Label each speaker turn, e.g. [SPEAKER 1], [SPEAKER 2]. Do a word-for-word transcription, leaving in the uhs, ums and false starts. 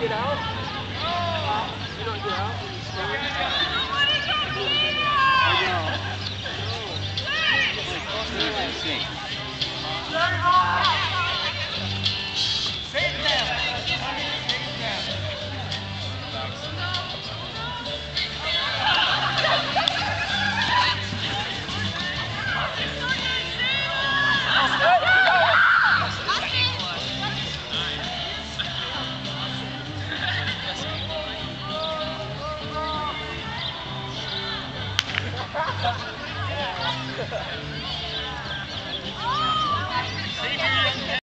[SPEAKER 1] get out? You don't get out when you stand?